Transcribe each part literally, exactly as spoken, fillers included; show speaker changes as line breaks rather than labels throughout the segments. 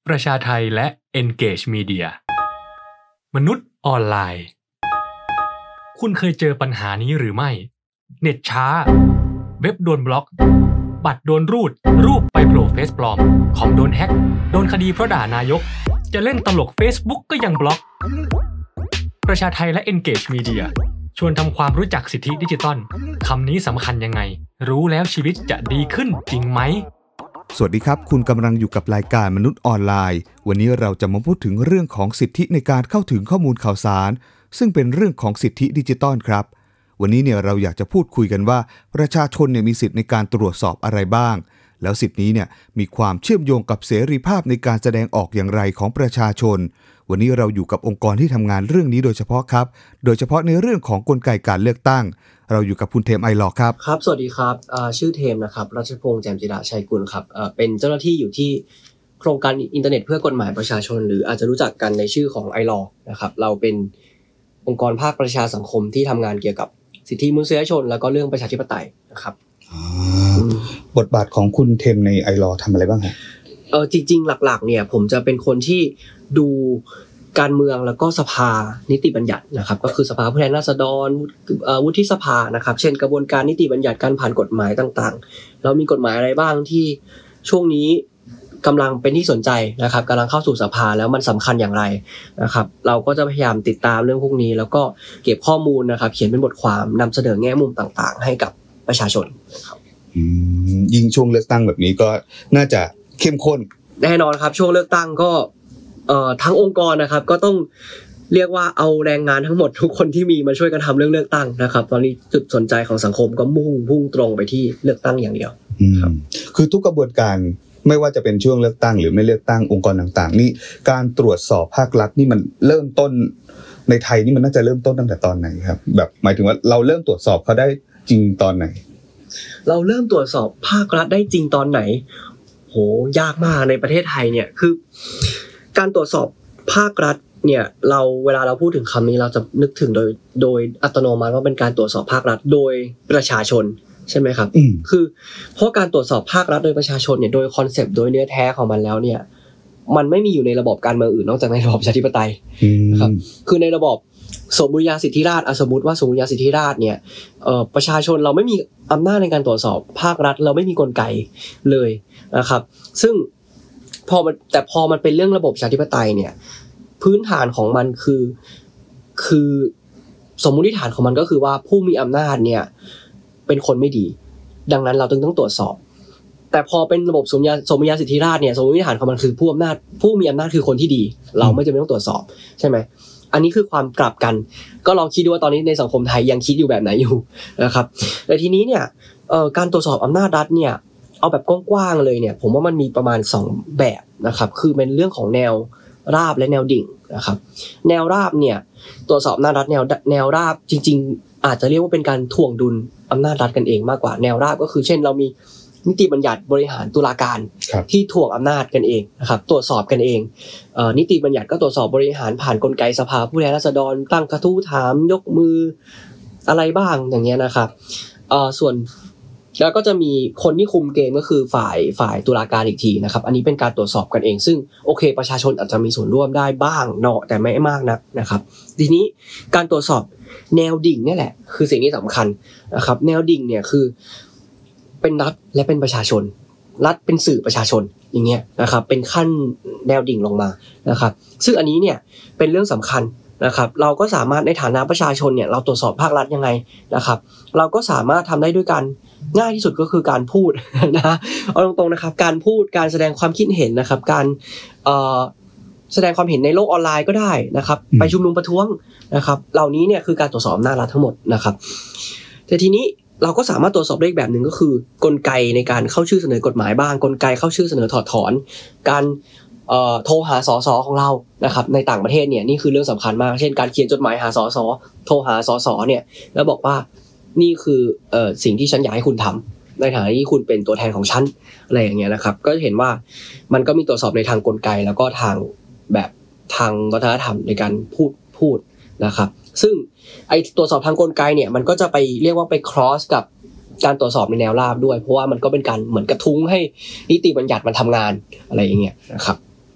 ประชาไทยและ Engage Media มนุษย์ออนไลน์คุณเคยเจอปัญหานี้หรือไม่เน็ตช้าเว็บโดนบล็อกบัตรโดนรูดรูปไปโผล่เฟซปลอมคอมโดนแฮ็กโดนคดีเพราะด่านายกจะเล่นตลก Facebook ก็ยังบล็อกประชาไทยและ Engage Media ชวนทำความรู้จักสิทธิดิจิทัลคำนี้สำคัญยังไงรู้แล้วชีวิตจะดีขึ้นจริงไหม
สวัสดีครับคุณกำลังอยู่กับรายการมนุษย์ออนไลน์วันนี้เราจะมาพูดถึงเรื่องของสิทธิในการเข้าถึงข้อมูลข่าวสารซึ่งเป็นเรื่องของสิทธิดิจิทัลครับวันนี้เนี่ยเราอยากจะพูดคุยกันว่าประชาชนเนี่ยมีสิทธิในการตรวจสอบอะไรบ้างแล้วสิทธินี้เนี่ยมีความเชื่อมโยงกับเสรีภาพในการแสดงออกอย่างไรของประชาชนวันนี้เราอยู่กับองค์กรที่ทำงานเรื่องนี้โดยเฉพาะครับโดยเฉพาะในเรื่องของกลไกการเลือกตั้งเราอยู่กับคุณเทมไอลอครับ
ครับสวัสดีครับชื่อเทมนะครับรัชพงษ์แจ่มจิราชัยกุลครับเป็นเจ้าหน้าที่อยู่ที่โครงการอินเทอร์เน็ตเพื่อกฎหมายประชาชนหรืออาจจะรู้จักกันในชื่อของไอลอนะครับเราเป็นองค์กรภาคประชาสังคมที่ทำงานเกี่ยวกับสิทธิมนุษยชนแล้วก็เรื่องประชาธิปไตยนะครับ
บทบาทของคุณเทมในไอลอทำอะไรบ้างครับ
เออจริงๆหลักๆเนี่ยผมจะเป็นคนที่ดูการเมืองแล้วก็สภานิติบัญญัตินะครับก็คือสภาผู้แทนราษฎรวุฒิสภานะครับเช่นกระบวนการนิติบัญญัติการผ่านกฎหมายต่างๆแล้วมีกฎหมายอะไรบ้างที่ช่วงนี้กำลังเป็นที่สนใจนะครับกำลังเข้าสู่สภาแล้วมันสำคัญอย่างไรนะครับเราก็จะพยายามติดตามเรื่องพวกนี้แล้วก็เก็บข้อมูลนะครับเขียนเป็นบทความนำเสนอแง่มุมต่างๆให้กับประชาชนนะครับ
ยิ่งช่วงเลือกตั้งแบบนี้ก็น่าจะเข้มข้น
แน่นอนครับช่วงเลือกตั้งก็เอ่อทั้งองค์กรนะครับก็ต้องเรียกว่าเอาแรงงานทั้งหมดทุกคนที่มีมาช่วยกันทำเรื่องเลือกตั้งนะครับตอนนี้จุดสนใจของสังคมก็มุ่งพุ่งตรงไปที่เลือกตั้งอย่างเดียว
ครับคือทุกกระบวนการไม่ว่าจะเป็นช่วงเลือกตั้งหรือไม่เลือกตั้งองค์กรต่างๆนี่การตรวจสอบภาครัฐนี่มันเริ่มต้นในไทยนี่มันน่าจะเริ่มต้นตั้งแต่ตอนไหนครับแบบหมายถึงว่าเราเริ่มตรวจสอบเขาได้จริงตอนไหน
เราเริ่มตรวจสอบภาครัฐได้จริงตอนไหนโหยากมากในประเทศไทยเนี่ยคือการตรวจสอบภาครัฐเนี่ยเราเวลาเราพูดถึงคำนี้เราจะนึกถึงโดยโดยอัตโนมัติว่าเป็นการตรวจสอบภาครัฐโดยประชาชนใช่ไหมครับคือเพราะการตรวจสอบภาครัฐโดยประชาชนเนี่ยโดยคอนเซปต์โดยเนื้อแท้ของมันแล้วเนี่ยมันไม่มีอยู่ในระบบการเมืองอื่นนอกจากในระบบประชาธิปไตยนะครับคือในระบบสมบูรณาสิทธิราชย์สมมติว่าสมบูรณาสิทธิราชย์เนี่ยเอ่อประชาชนเราไม่มีอำนาจในการตรวจสอบภาครัฐเราไม่มีกลไกเลยนะครับซึ่งพอมันแต่พอมันเป็นเรื่องระบบประชาธิปไตยเนี่ยพื้นฐานของมันคือคือสมมุติฐานของมันก็คือว่าผู้มีอำนาจเนี่ยเป็นคนไม่ดีดังนั้นเราจึงต้องตรวจสอบแต่พอเป็นระบบสมญาสมญาสิทธิราชย์เนี่ยสมมุติฐานของมันคือผู้อำนาจผู้มีอำนาจคือคนที่ดีเราไม่จำเป็นต้องตรวจสอบใช่ไหมอันนี้คือความกลับกันก็ลองคิดดูว่าตอนนี้ในสังคมไทยยังคิดอยู่แบบไหนอยู่นะครับแต่ทีนี้เนี่ยเอ่อการตรวจสอบอำนาจรัฐเนี่ยเอาแบบกว้างๆเลยเนี่ยผมว่ามันมีประมาณสองแบบนะครับคือเป็นเรื่องของแนวราบและแนวดิ่งนะครับแนวราบเนี่ยตรวจสอบอำนาจรัฐแนวแนวราบจริงๆอาจจะเรียกว่าเป็นการถ่วงดุลอำนาจรัฐกันเองมากกว่าแนวราบก็คือเช่นเรามีนิติบัญญัติบริหารตุลาการที่ถ่วงอำนาจกันเองนะครับตรวจสอบกันเองเอ่อนิติบัญญัติก็ตรวจสอบบริหารผ่านกลไกสภาผู้แทนราษฎรตั้งกระทู้ถามยกมืออะไรบ้างอย่างเงี้ยนะครับเอ่อส่วนแล้วก็จะมีคนที่คุมเกมก็คือฝ่ายฝ่ายตุลาการอีกทีนะครับอันนี้เป็นการตรวจสอบกันเองซึ่งโอเคประชาชนอาจจะมีส่วนร่วมได้บ้างเนาะแต่ไม่มากนักนะครับทีนี้การตรวจสอบแนวดิ่งนี่แหละคือสิ่งที่สำคัญนะครับแนวดิ่งเนี่ยคือเป็นรัฐและเป็นประชาชนรัฐเป็นสื่อประชาชนอย่างเงี้ยนะครับเป็นขั้นแนวดิ่งลงมานะครับซึ่งอันนี้เนี่ยเป็นเรื่องสำคัญนะครับเราก็สามารถในฐานะประชาชนเนี่ยเราตรวจสอบภาครัฐยังไงนะครับเราก็สามารถทำได้ด้วยกันง่ายที่สุดก็คือการพูดนะเอาตรงๆนะครับการพูดการแสดงความคิดเห็นนะครับการเอ่อแสดงความเห็นในโลกออนไลน์ก็ได้นะครับไปชุมนุมประท้วงนะครับเหล่านี้เนี่ยคือการตรวจสอบอำนาจรัฐทั้งหมดนะครับแต่ทีนี้เราก็สามารถตรวจสอบได้อีกแบบหนึ่งก็คือกลไกในการเข้าชื่อเสนอกฎหมายบ้างกลไกเข้าชื่อเสนอถอดถอนการเอ่อโทรหาสสของเรานะครับในต่างประเทศเนี่ยนี่คือเรื่องสำคัญมากเช่นการเขียนจดหมายหาสสโทรหาสสเนี่ยแล้วบอกว่านี่คือเอ่อสิ่งที่ฉันอยากให้คุณทำในฐานะที่คุณเป็นตัวแทนของฉันอะไรอย่างเงี้ยนะครับก็เห็นว่ามันก็มีตรวจสอบในทางกลไกแล้วก็ทางแบบทางวัฒนธรรมในการพูดพูดนะครับซึ่งไอ้ตรวจสอบทางกลไกเนี่ยมันก็จะไปเรียกว่าไป cross กับการตรวจสอบในแนวราบด้วยเพราะว่ามันก็เป็นการเหมือนกระทุ้งให้นิติบัญญัติมันทำงานอะไรอย่างเงี้ยนะครับ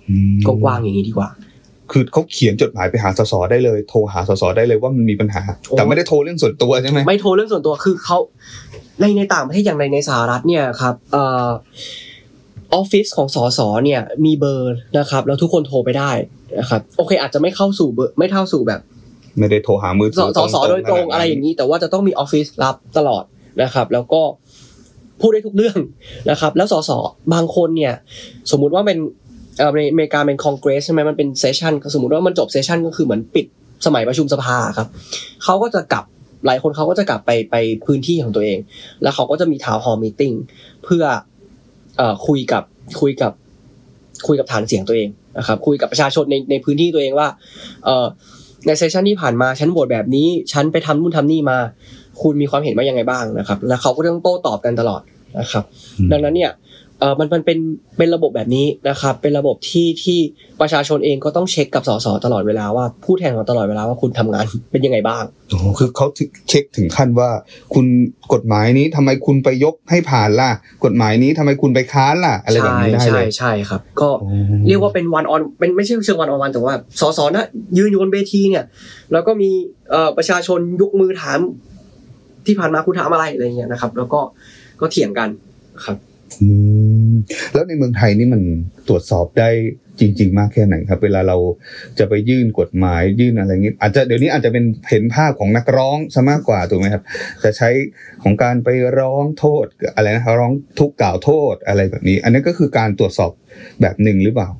กว้างๆอย่างนี้ดีกว่า
คือเขาเขียนจดหมายไปหาสสได้เลยโทรหาสสได้เลยว่ามันมีปัญหาแต่ไม่ได้โทรเรื่องส่วนตัวใช่ไหม
ไม่โทรเรื่องส่วนตัวคือเขาในในต่างประเทศอย่างในในสหรัฐเนี่ยครับเอ่อออฟฟิศของสสเนี่ยมีเบอร์นะครับแล้วทุกคนโทรไปได้นะครับโอเคอาจจะไม่เข้าสู่เบอร์ไม่เท่าสู่แบบ
ไม่ได้โทรหามือถือ
สสโดยตรงอะไรอย่างนี้แต่ว่าจะต้องมีออฟฟิศรับตลอดนะครับแล้วก็พูดได้ทุกเรื่องนะครับแล้วสสบางคนเนี่ยสมมุติว่าเป็นเอ่อในอเมริกาเป็นคอนเกรสใช่มั้ยมันเป็นเซสชั่นสมมุติว่ามันจบเซสชั่นก็คือเหมือนปิดสมัยประชุมสภาครับเขาก็จะกลับหลายคนเขาก็จะกลับไปไปพื้นที่ของตัวเองแล้วเขาก็จะมีทาวน์ฮอลล์มีตติ้งเพื่อเอ่อคุยกับคุยกับคุยกับฐานเสียงตัวเองนะครับคุยกับประชาชนในในพื้นที่ตัวเองว่าเอ่อในเซสชั่นที่ผ่านมาฉันโหวตแบบนี้ฉันไปทำนู่นทำนี่มาคุณมีความเห็นว่ายังไงบ้างนะครับแล้วเขาก็ต้องโต้ตอบกันตลอดนะครับดังนั้นเนี่ยเอ่อมันมันเป็นเป็นระบบแบบนี้นะครับเป็นระบบที่ที่ประชาชนเองก็ต้องเช็คกับสสตลอดเวลาว่าผู้แทนของตลอดเวลาว่าคุณทำงานเป็นยังไงบ้าง
โอ้คือเขาเช็คถึงขั้นว่าคุณกฎหมายนี้ทำไมคุณไปยกให้ผ่านล่ะกฎหมายนี้ทำไมคุณไปค้านล่ะอะไรแบบนี้ได้เลย
ใช่ใช่ครับก็เรียกว่าเป็นวันออนเป็นไม่ใช่เชิงวันออนวันแต่ว่าสสนะยืนอยู่บนเวทีเนี่ยแล้วก็มีเอ่อประชาชนยกมือถามที่ผ่านมาคุณถามอะไรอะไรเงี้ยนะครับแล้วก็ก็เถียงกันครับ
อืมแล้วในเมืองไทยนี่มันตรวจสอบได้จริงๆมากแค่ไหนครับเวลาเราจะไปยื่นกฎหมายยื่นอะไรเงี้ยอาจจะเดี๋ยวนี้อาจจะเป็นเห็นภาพของนักร้องซะมากกว่าถูกไหมครับจะใช้ของการไปร้องโทษอะไรนะร้องทุกข์กล่าวโทษอะไรแบบนี้อันนี้ก็คือการตรวจสอบแบบหนึ่งหรือเปล่า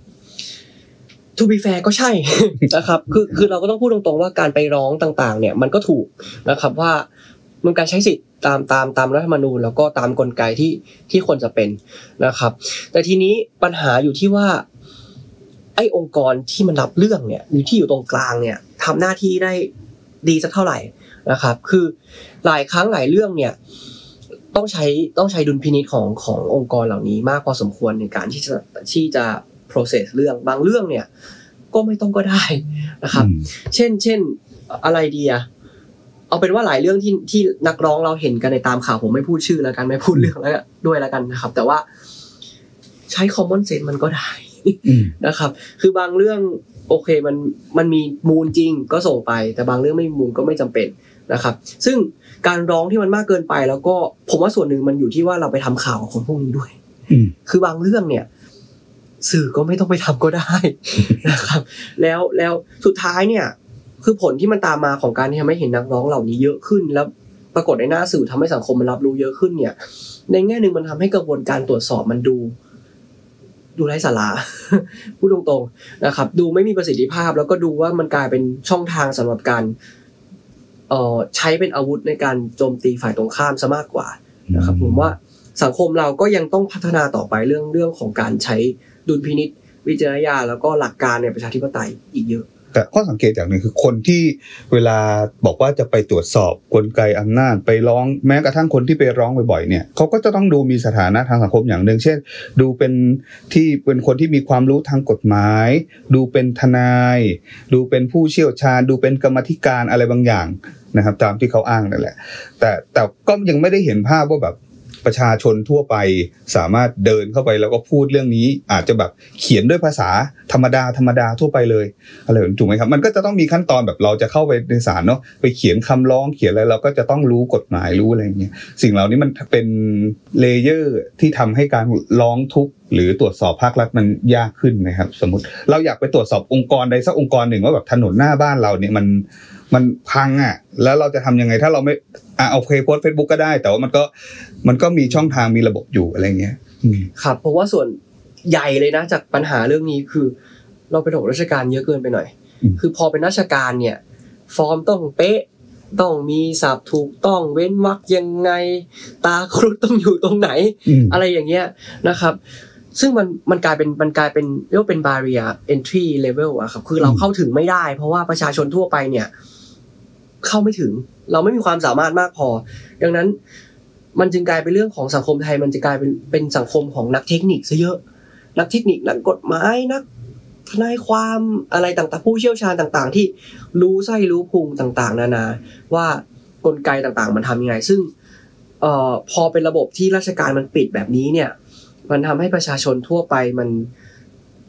to be fair ก็ใช่ นะครับคือคือเราก็ต้องพูดตรงๆว่าการไปร้องต่างๆเนี่ยมันก็ถูกนะครับว่ามันการใช้สิทธิ์ตามตามตามรัฐธรรมนูญแล้วก็ตามกลไกที่ที่ควรจะเป็นนะครับแต่ทีนี้ปัญหาอยู่ที่ว่าไอ้องค์กรที่มันรับเรื่องเนี่ยอยู่ที่อยู่ตรงกลางเนี่ยทำหน้าที่ได้ดีสักเท่าไหร่นะครับคือหลายครั้งหลายเรื่องเนี่ยต้องใช้ต้องใช้ดุลพินิจของขององค์กรเหล่านี้มากพอสมควรในการที่จะที่จะ process เรื่องบางเรื่องเนี่ยก็ไม่ต้องก็ได้นะครับเช่นเช่นอะไรดีอะเอาเป็นว่าหลายเรื่องที่ที่นักร้องเราเห็นกันในตามข่าวผมไม่พูดชื่อแล้วกันไม่พูดเรื่องแล้วด้วยแล้วกันนะครับแต่ว่าใช้ common sense มันก็ได้นะครับคือบางเรื่องโอเคมันมันมีมูลจริงก็ส่งไปแต่บางเรื่องไม่มีมูลก็ไม่จำเป็นนะครับซึ่งการร้องที่มันมากเกินไปแล้วก็ผมว่าส่วนหนึ่งมันอยู่ที่ว่าเราไปทำข่าวของคนพวกนี้ด้วยคือบางเรื่องเนี่ยสื่อก็ไม่ต้องไปทำก็ได้นะครับแล้วแล้วสุดท้ายเนี่ยคือผลที่มันตามมาของการที่ทำให้เห็นนักร้องเหล่านี้เยอะขึ้นแล้วปรากฏในหน้าสื่อทำให้สังคมมันรับรู้เยอะขึ้นเนี่ยในแง่นึงมันทำให้กระบวนการตรวจสอบมันดูดูไร้สาระพูดตรงๆนะครับดูไม่มีประสิทธิภาพแล้วก็ดูว่ามันกลายเป็นช่องทางสำหรับการเอ่อใช้เป็นอาวุธในการโจมตีฝ่ายตรงข้ามซะมากกว่านะครับผมว่าสังคมเราก็ยังต้องพัฒนาต่อไปเรื่องเรื่องของการใช้ดุลพินิจวิจารณญาณแล้วก็หลักการในประชาธิปไตยอีกเยอะ
แต่ข้อสังเกตอย่างหนึ่งคือคนที่เวลาบอกว่าจะไปตรวจสอบกลไกอำนาจไปร้องแม้กระทั่งคนที่ไปร้องบ่อยๆเนี่ยเขาก็จะต้องดูมีสถานะทางสังคมอย่างหนึ่งเช่นดูเป็นที่เป็นคนที่มีความรู้ทางกฎหมายดูเป็นทนายดูเป็นผู้เชี่ยวชาญดูเป็นกรรมาธิการอะไรบางอย่างนะครับตามที่เขาอ้างนั่นแหละแต่แต่ก็ยังไม่ได้เห็นภาพว่าแบบประชาชนทั่วไปสามารถเดินเข้าไปแล้วก็พูดเรื่องนี้อาจจะแบบเขียนด้วยภาษาธรรมดาธรรมดาทั่วไปเลยอะไรแบบนี้ถูกไหมครับมันก็จะต้องมีขั้นตอนแบบเราจะเข้าไปในศาลเนาะไปเขียนคำร้องเขียนอะไรเราก็จะต้องรู้กฎหมายรู้อะไรอย่างเงี้ยสิ่งเหล่านี้มันเป็นเลเยอร์ที่ทำให้การร้องทุกข์หรือตรวจสอบภาครัฐมันยากขึ้นนะครับสมมติเราอยากไปตรวจสอบองค์กรใดสักองค์กรหนึ่งว่าแบบถนนหน้าบ้านเราเนี่ยมันมันพังอ่ะแล้วเราจะทำยังไงถ้าเราไม่อ่ะโอเคโพสต์ Facebook ก็ได้แต่ว่ามันก็มันก็มีช่องทางมีระบบอยู่อะไรเงี้ย
ครับเพราะว่าส่วนใหญ่เลยนะจากปัญหาเรื่องนี้คือเราเป็นระบบราชการเยอะเกินไปหน่อยคือพอเป็นราชการเนี่ยฟอร์มต้องเป๊ะต้องมีศัพท์ถูกต้องเว้นวรรคยังไงตาครุฑต้องอยู่ตรงไหนอะไรอย่างเงี้ยนะครับซึ่งมันมันกลายเป็นมันกลายเป็นเรียกว่าเป็น barrier entry level อะครับคือเราเข้าถึงไม่ได้เพราะว่าประชาชนทั่วไปเนี่ยเข้าไม่ถึงเราไม่มีความสามารถมากพอดังนั้นมันจึงกลายเป็นเรื่องของสังคมไทยมันจะกลายเป็นเป็นสังคมของนักเทคนิคซะเยอะนักเทคนิคนักกฎหมายนักทนายความอะไรต่างๆผู้เชี่ยวชาญต่างๆที่รู้ไส้รู้พุงต่างๆนานาว่ากลไกต่างๆมันทำยังไงซึ่งเอ่อพอเป็นระบบที่ราชการมันปิดแบบนี้เนี่ยมันทำให้ประชาชนทั่วไปมัน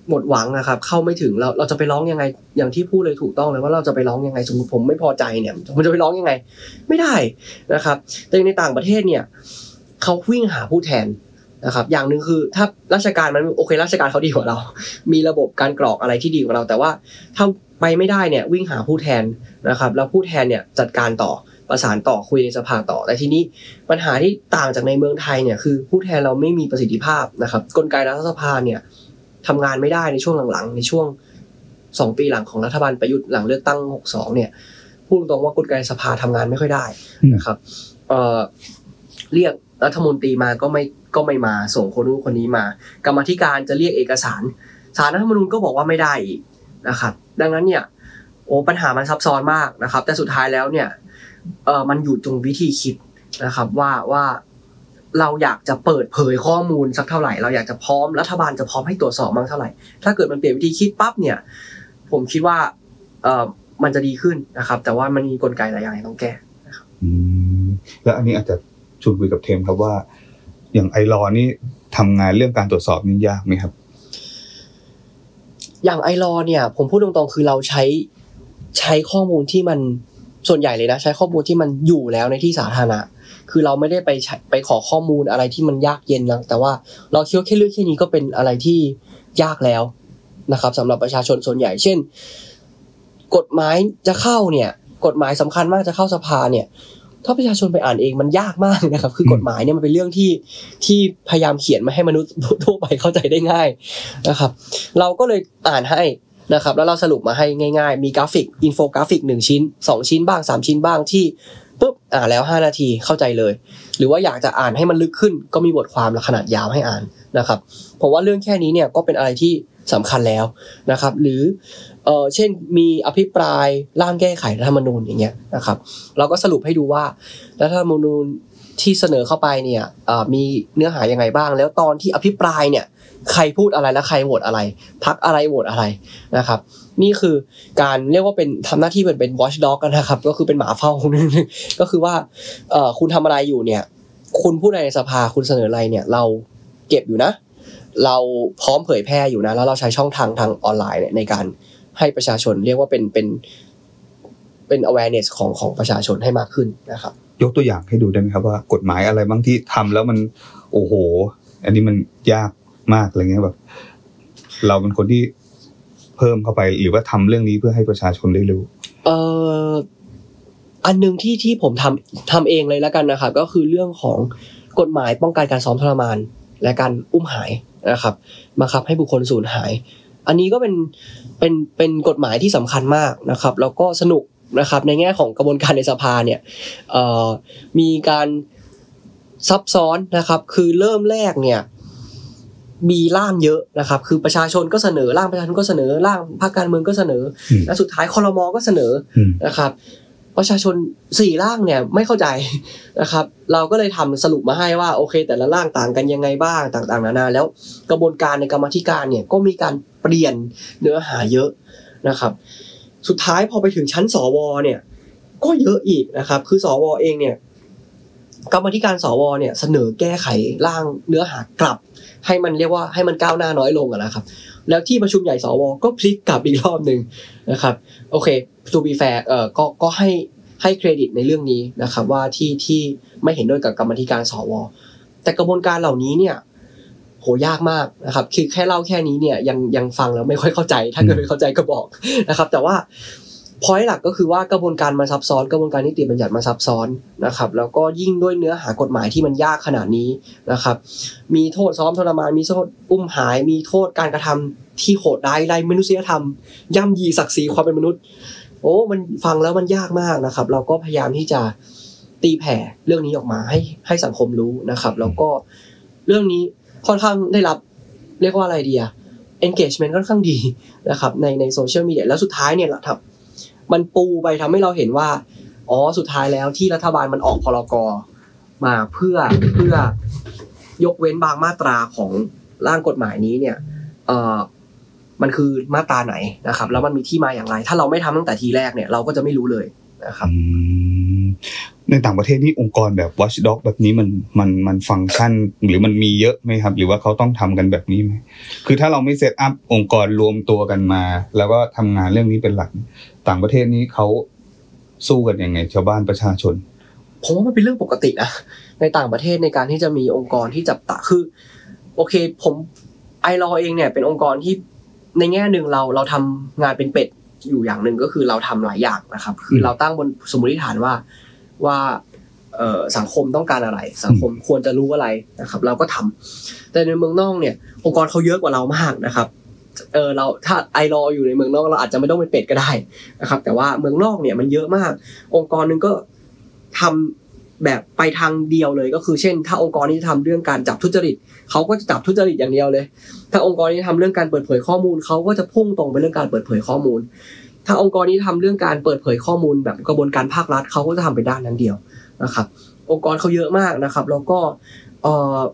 หมดหวังนะครับเข้าไม่ถึงเราเราจะไปร้องยังไงอย่างที่พูดเลยถูกต้องเลยว่าเราจะไปร้องยังไงสมมติผมไม่พอใจเนี่ยผมจะไปร้องยังไงไม่ได้นะครับแต่ในต่างประเทศเนี่ยเขาวิ่งหาผู้แทนนะครับอย่างนึงคือถ้าราชการมันโอเคราชการเขาดีกว่าเรามีระบบการกรอกอะไรที่ดีกว่าเราแต่ว่าถ้าไปไม่ได้เนี่ยวิ่งหาผู้แทนนะครับแล้วผู้แทนเนี่ยจัดการต่อประสานต่อคุยในสภาต่อแต่ทีนี้ปัญหาที่ต่างจากในเมืองไทยเนี่ยคือผู้แทนเราไม่มีประสิทธิภาพนะครับกลไกรัฐสภาเนี่ยทำงานไม่ได้ในช่วงหลังๆในช่วงสองปีหลังของรัฐบาลประยุทธ์หลังเลือกตั้งหกสิบสองเนี่ยพูดตรงว่ากลไกสภาทำงานไม่ค่อยได้นะครับเอ่อเรียกรัฐมนตรีมาก็ไม่ก็ไม่มาส่งคนนู้นคนนี้มากรรมาธิการจะเรียกเอกสารศาลรัฐธรรมนูญก็บอกว่าไม่ได้อีกนะครับดังนั้นเนี่ยโอ้ปัญหามันซับซ้อนมากนะครับแต่สุดท้ายแล้วเนี่ยเอ่อมันอยู่ตรงวิธีคิดนะครับว่าว่าเราอยากจะเปิดเผยข้อมูลสักเท่าไหร่เราอยากจะพร้อมรัฐบาลจะพร้อมให้ตรวจสอบมั้งเท่าไหร่ถ้าเกิดมันเปลี่ยนวิธีคิดปั๊บเนี่ยผมคิดว่าเอ่อมันจะดีขึ้นนะครับแต่ว่ามันมีกลไกหลายอย่างที่ต้องแก้นะครับ
อืมแล้วอันนี้อาจจะชวนคุยกับเทมครับว่าอย่างไอลอนี่ทำงานเรื่องการตรวจสอบนี่ยากไหมครับ
อย่างไอลอเนี่ยผมพูดตรงๆคือเราใช้ใช้ข้อมูลที่มันส่วนใหญ่เลยนะใช้ข้อมูลที่มันอยู่แล้วในที่สาธารณะคือเราไม่ได้ไปไปขอข้อมูลอะไรที่มันยากเย็นนะแต่ว่าเราคิดว่าแค่เรื่องแค่นี้ก็เป็นอะไรที่ยากแล้วนะครับสำหรับประชาชนส่วนใหญ่เช่นกฎหมายจะเข้าเนี่ยกฎหมายสำคัญมากจะเข้าสภาเนี่ยถ้าประชาชนไปอ่านเองมันยากมากนะครับคือกฎหมายเนี่ยมันเป็นเรื่องที่ที่พยายามเขียนมาให้มนุษย์ทั่วไปเข้าใจได้ง่ายนะครับเราก็เลยอ่านให้นะครับแล้วเราสรุปมาให้ง่ายๆมีกราฟิกอินโฟกราฟิกหนึ่งชิ้นสองชิ้นบ้างสามชิ้นบ้างที่ปุ๊บอ่านแล้วห้านาทีเข้าใจเลยหรือว่าอยากจะอ่านให้มันลึกขึ้นก็มีบทความขนาดยาวให้อ่านนะครับผมว่าเรื่องแค่นี้เนี่ยก็เป็นอะไรที่สำคัญแล้วนะครับหรือเอ่อเช่นมีอภิปรายร่างแก้ไขรัฐธรรมนูญอย่างเงี้ยนะครับเราก็สรุปให้ดูว่ารัฐธรรมนูญที่เสนอเข้าไปเนี่ยเอ่อมีเนื้อหายังไงบ้างแล้วตอนที่อภิปรายเนี่ยใครพูดอะไรและใครโหวตอะไรพรรคอะไรโหวตอะไรนะครับนี่คือการเรียกว่าเป็นทำหน้าที่เป็นเป็น watchdog กันนะครับก็คือเป็นหมาเฝ้าก็คือว่าเอ่อคุณทำอะไรอยู่เนี่ยคุณพูดอะไรในสภาคุณเสนออะไรเนี่ยเราเก็บอยู่นะเราพร้อมเผยแพร่อยู่นะแล้วเราใช้ช่องทางทางออนไลน์เนี่ยในการให้ประชาชนเรียกว่าเป็นเป็นเป็น awareness ของของประชาชนให้มากขึ้นนะครับ
ยกตัวอย่างให้ดูได้ไหมครับว่ากฎหมายอะไรบางที่ทำแล้วมันโอ้โหอันนี้มันยากมากอะไรเงี้ยแบบเราเป็นคนที่เพิ่มเข้าไปหรือว่าทำเรื่องนี้เพื่อให้ประชาชนได้รู้
เอ่ออันนึงที่ที่ผมทำทำเองเลยแล้วกันนะครับก็คือเรื่องของกฎหมายป้องกันการซ้อมทรมานและการอุ้มหายนะครับบังคับให้บุคคลสูญหายอันนี้ก็เป็นเป็นเป็นกฎหมายที่สำคัญมากนะครับแล้วก็สนุกนะครับในแง่ของกระบวนการในสภาเนี่ยเอ่อมีการซับซ้อนนะครับคือเริ่มแรกเนี่ยมีร่างเยอะนะครับคือประชาชนก็เสนอร่างประชาชนก็เสนอร่างพรรคการเมืองก็เสนอและสุดท้ายครม.ก็เสนอนะครับประชาชนสี่ร่างเนี่ยไม่เข้าใจนะครับเราก็เลยทำสรุปมาให้ว่าโอเคแต่ละร่างต่างกันยังไงบ้างต่างๆนานาแล้วกระบวนการในกรรมาธิการเนี่ยก็มีการเปลี่ยนเนื้อหาเยอะนะครับสุดท้ายพอไปถึงชั้นสวเนี่ยก็เยอะอีกนะครับคือสวเองเนี่ยกรรมาธิการสวเนี่ยเสนอแก้ไขร่างเนื้อหากลับให้มันเรียกว่าให้มันก้าวหน้าน้อยลงอ่ะนะครับแล้วที่ประชุมใหญ่สวก็พลิกกลับอีกรอบนึงนะครับโอเค to be fair เอ่อก็ก็ให้ให้เครดิตในเรื่องนี้นะครับว่าที่ที่ไม่เห็นด้วยกับกรรมาธิการสวแต่กระบวนการเหล่านี้เนี่ยโหยากมากนะครับคือแค่เล่าแค่นี้เนี่ยยังยังฟังแล้วไม่ค่อยเข้าใจถ้าเกิดไม่เข้าใจก็บอกนะครับแต่ว่าพอยต์หลักก็คือว่ากระบวนการมันซับซ้อนกระบวนการนิติบัญญัติมันซับซ้อนนะครับแล้วก็ยิ่งด้วยเนื้อหากฎหมายที่มันยากขนาดนี้นะครับมีโทษซ้อมทรมานมีโทษอุ้มหายมีโทษการกระทำที่โหดร้ายไร้มนุษยธรรมย่ำยีศักดิ์ศรีความเป็นมนุษย์โอ้มันฟังแล้วมันยากมากนะครับเราก็พยายามที่จะตีแผ่เรื่องนี้ออกมาให้ให้สังคมรู้นะครับแล้วก็เรื่องนี้ค่อนข้างได้รับเรียกว่าอะไรดีอะ engagement ค่อนข้างดีนะครับในในโซเชียลมีเดียแล้วสุดท้ายเนี่ยล่ะครับมันปูไปทำให้เราเห็นว่าอ๋อสุดท้ายแล้วที่รัฐบาลมันออกพรก.มาเพื่อเพื่อยกเว้นบางมาตราของร่างกฎหมายนี้เนี่ยเอ่อมันคือมาตราไหนนะครับแล้วมันมีที่มาอย่างไรถ้าเราไม่ทำตั้งแต่ทีแรกเนี่ยเราก็จะไม่รู้เลยนะครับ
ในต่างประเทศนี่องค์กรแบบ Watchdog แบบนี้มันมันมันฟังก์ชันหรือมันมีเยอะไหมครับหรือว่าเขาต้องทำกันแบบนี้ไหมคือถ้าเราไม่เซตอัพองค์กรรวมตัวกันมาแล้วก็ทำงานเรื่องนี้เป็นหลักต่างประเทศนี้เขาสู้กันยังไงชาวบ้านประชาชน
ผมว่ามันเป็นเรื่องปกตินะในต่างประเทศในการที่จะมีองค์กรที่จับตาคือโอเคผมไอรอเองเนี่ยเป็นองค์กรที่ในแง่นึงเราเราทำงานเป็นเป็ดอยู่อย่างนึงก็คือเราทำหลายอย่างนะครับคือเราตั้งบนสมมติฐานว่าว่าเอ่อสังคมต้องการอะไรสังคมควรจะรู้อะไรนะครับเราก็ทำแต่ในเมืองนอกเนี่ยองค์กรเขาเยอะกว่าเรามากนะครับเออเราถ้าไอรออยู่ในเมืองนอกเราอาจจะไม่ต้องเป็นเป็ดก็ได้นะครับแต่ว่าเมืองนอกเนี่ยมันเยอะมากองค์กรนึงก็ทำแบบไปทางเดียวเลยก็คือเช่นถ้าองค์กรนี้ทำเรื่องการจับทุจริตเขาก็จะจับทุจริตอย่างเดียวเลยถ้าองค์กรนี้ทำเรื่องการเปิดเผยข้อมูลเขาก็จะพุ่งตรงไปเรื่องการเปิดเผยข้อมูลถ้าองค์กรนี้ทำเรื่องการเปิดเผยข้อมูลแบบกระบวนการภาครัฐเขาก็จะทำไปด้านนั้นเดียวนะครับองค์กรเขาเยอะมากนะครับแล้วก็เอ่อ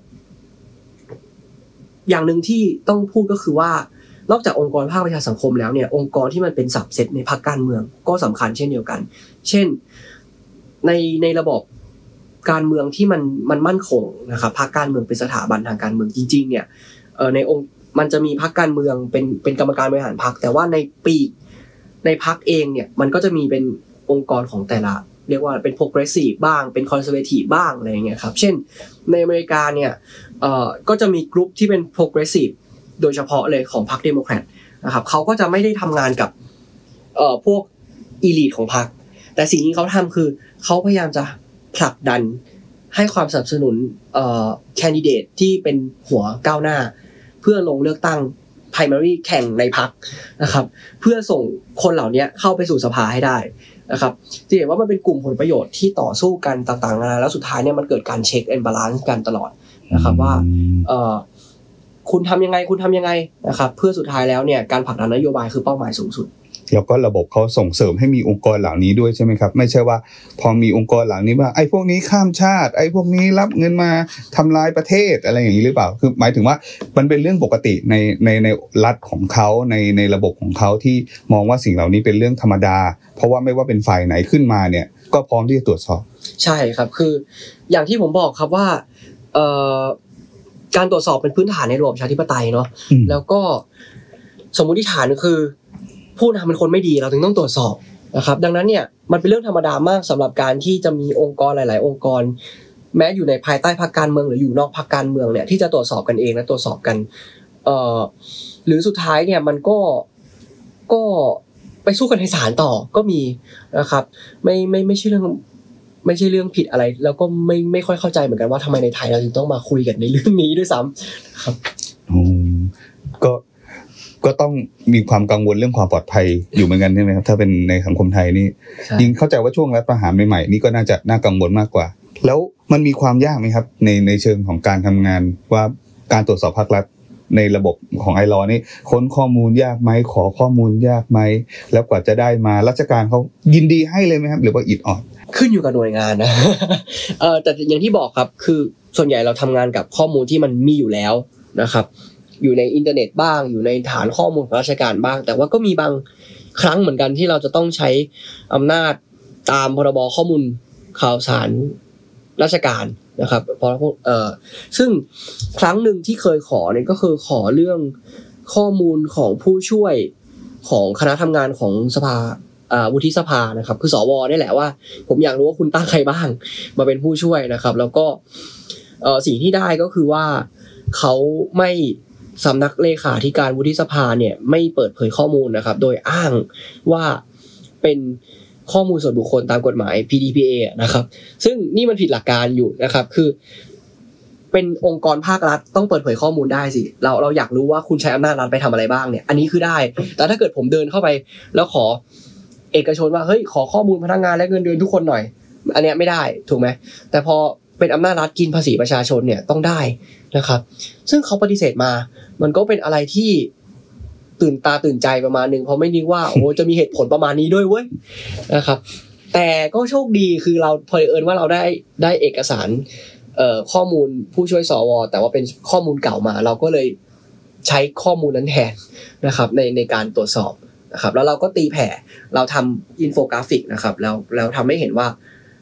อย่างนึงที่ต้องพูดก็คือว่านอกจากองค์กรภาคประชาสังคมแล้วเนี่ยองค์กรที่มันเป็นสับเซตในพรรคการเมืองก็สำคัญเช่นเดียวกันเช่นในในระบบการเมืองที่มันมันมั่นคงนะครับพรรคการเมืองเป็นสถาบันทางการเมืองจริงๆเนี่ยเอ่อในองค์มันจะมีพรรคการเมืองเป็นเป็นกรรมการบริหารพรรคแต่ว่าในปีกในพรรคเองเนี่ยมันก็จะมีเป็นองค์กรของแต่ละเรียกว่าเป็น progressive บ้างเป็น conservative บ้างอะไรอย่างเงี้ยครับเช่นในอเมริกาเนี่ยเอ่อก็จะมีกลุ่มที่เป็น progressive โดยเฉพาะเลยของพรรคเดโมแครตนะครับเขาก็จะไม่ได้ทำงานกับเอ่อพวก elite ของพรรคแต่สิ่งที่เขาทำคือเขาพยายามจะผลักดันให้ความสนับสนุนเอ่อแคนดิเดตที่เป็นหัวก้าวหน้าเพื่อลงเลือกตั้ง primary แข่งในพรรคนะครับเพื่อส่งคนเหล่านี้เข้าไปสู่สภาให้ได้นะครับจะเห็นว่ามันเป็นกลุ่มผลประโยชน์ที่ต่อสู้กันต่างๆนานาแล้วสุดท้ายเนี่ยมันเกิดการเช็คแอนด์บาลานซ์กันตลอดนะครับว่าเอ่อคุณทำยังไงคุณทำยังไงนะครับเพื่อสุดท้ายแล้วเนี่ยการผลักดันนโยบายคือเป้าหมายสูงสุด
แล้วก็ระบบเขาส่งเสริมให้มีองค์กรเหล่านี้ด้วยใช่ไหมครับไม่ใช่ว่าพอมีองค์กรเหล่านี้ว่าไอ้พวกนี้ข้ามชาติไอ้พวกนี้รับเงินมาทำลายประเทศอะไรอย่างนี้หรือเปล่าคือหมายถึงว่ามันเป็นเรื่องปกติในในในรัฐของเขาในในระบบของเขาที่มองว่าสิ่งเหล่านี้เป็นเรื่องธรรมดาเพราะว่าไม่ว่าเป็นฝ่ายไหนขึ้นมาเนี่ยก็พร้อมที่จะตรวจสอบ
ใช่ครับคืออย่างที่ผมบอกครับว่าเอ่อการตรวจสอบเป็นพื้นฐานในระบบประชาธิปไตยเนาะแล้วก็สมมุติฐานคือผู้นำเป็นคนไม่ดีเราถึงต้องตรวจสอบนะครับดังนั้นเนี่ยมันเป็นเรื่องธรรมดามากสำหรับการที่จะมีองค์กรหลายๆองค์กรแม้อยู่ในภายใต้พรรคการเมืองหรืออยู่นอกพรรคการเมืองเนี่ยที่จะตรวจสอบกันเองและตรวจสอบกันเอ่อหรือสุดท้ายเนี่ยมันก็ก็ไปสู้กันในศาลต่อก็มีนะครับไม่ไม่ไม่ใช่เรื่องไม่ใช่เรื่องผิดอะไรแล้วก็ไม่ไม่ค่อยเข้าใจเหมือนกันว่าทำไมในไทยเราถึงต้องมาคุยกันในเรื่องนี้ด้วยซ้ำครับ
อืมก็ก็ต้องมีความกังวลเรื่องความปลอดภัยอยู่เหมือนกันใช่ไหมครับถ้าเป็นในสังคมไทยนี่ยิ่งเข้าใจว่าช่วงรัฐประหารใหม่ๆนี่ก็น่าจะน่ากังวลมากกว่าแล้วมันมีความยากไหมครับในในเชิงของการทำงานว่าการตรวจสอบภาครัฐในระบบของไอลอนี่ค้นข้อมูลยากไหมขอข้อมูลยากไหมแล้วกว่าจะได้มาราชการเขายินดีให้เลยไหมครับหรือว่าอิดออด
ขึ้นอยู่กับหน่วยงานนะเออแต่อย่างที่บอกครับคือส่วนใหญ่เราทำงานกับข้อมูลที่มันมีอยู่แล้วนะครับอยู่ในอินเทอร์เน็ตบ้างอยู่ในฐานข้อมูลของราชการบ้างแต่ว่าก็มีบางครั้งเหมือนกันที่เราจะต้องใช้อำนาจตามพรบข้อมูลข่าวสารราชการนะครับเพราะเอ่อซึ่งครั้งหนึ่งที่เคยขอเนี่ยก็คือขอเรื่องข้อมูลของผู้ช่วยของคณะทำงานของสภาอ่าวุฒิสภานะครับคือสวนี่แหละว่าผมอยากรู้ว่าคุณตั้งใครบ้างมาเป็นผู้ช่วยนะครับแล้วก็เอ่อสิ่งที่ได้ก็คือว่าเขาไม่สำนักเลขาธิการวุฒิสภาเนี่ยไม่เปิดเผยข้อมูลนะครับโดยอ้างว่าเป็นข้อมูลส่วนบุคคลตามกฎหมาย พี ดี พี เอ นะครับซึ่งนี่มันผิดหลักการอยู่นะครับคือเป็นองค์กรภาครัฐต้องเปิดเผยข้อมูลได้สิเราเราอยากรู้ว่าคุณใช้อำนาจรัฐไปทำอะไรบ้างเนี่ยอันนี้คือได้แต่ถ้าเกิดผมเดินเข้าไปแล้วขอเอกชนว่าเฮ้ยขอข้อมูลพนักงานและเงินเดือนทุกคนหน่อยอันเนี้ยไม่ได้ถูกไหมแต่พอเป็นอำนาจรัฐกินภาษีประชาชนเนี่ยต้องได้นะครับซึ่งเขาปฏิเสธมามันก็เป็นอะไรที่ตื่นตาตื่นใจประมาณนึงเพราะไม่นึกว่าโอ้จะมีเหตุผลประมาณนี้ด้วยเว้ยนะครับแต่ก็โชคดีคือเราเผอิญว่าเราได้ได้เอกสารเอ่อข้อมูลผู้ช่วยสวแต่ว่าเป็นข้อมูลเก่ามาเราก็เลยใช้ข้อมูลนั้นแทนนะครับในในการตรวจสอบนะครับแล้วเราก็ตีแผ่เราทำอินโฟกราฟิกนะครับแล้วแล้วทำให้เห็นว่า